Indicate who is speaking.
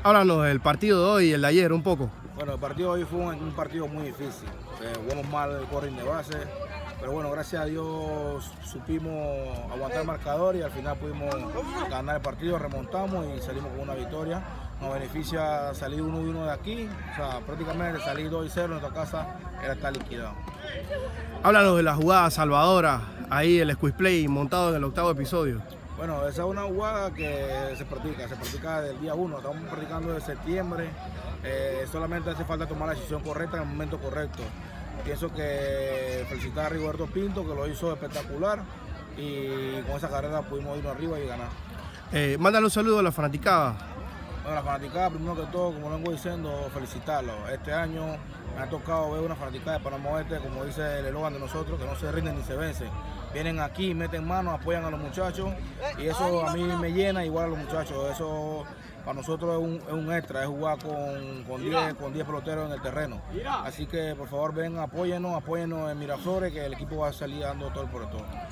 Speaker 1: Háblanos del partido de hoy y el de ayer un poco.
Speaker 2: Bueno, el partido de hoy fue un partido muy difícil. Jugamos mal el corring de base, pero bueno, gracias a Dios supimos aguantar el marcador y al final pudimos ganar el partido, remontamos y salimos con una victoria. Nos beneficia salir 1-1 de aquí, o sea, prácticamente salir 2-0 en nuestra casa era estar liquidado.
Speaker 1: Háblanos de la jugada salvadora, ahí el squeeze play montado en el 8º episodio.
Speaker 2: Bueno, esa es una jugada que se practica del día 1, estamos practicando desde septiembre, solamente hace falta tomar la decisión correcta en el momento correcto. Pienso que felicitar a Rigoberto Pinto, que lo hizo espectacular, y con esa carrera pudimos irnos arriba y ganar.
Speaker 1: Mándale un saludo a la fanaticada.
Speaker 2: Bueno, la fanaticada, primero que todo, como lo vengo diciendo, felicitarlos. Este año me ha tocado ver una fanaticada de Panamá Oeste, como dice el eslogan de nosotros, que no se rinden ni se vencen. Vienen aquí, meten manos, apoyan a los muchachos y eso a mí me llena igual a los muchachos. Eso para nosotros es un extra, es jugar con 10 peloteros en el terreno. Así que por favor ven, apóyennos en Miraflores, que el equipo va a salir dando todo el por todo.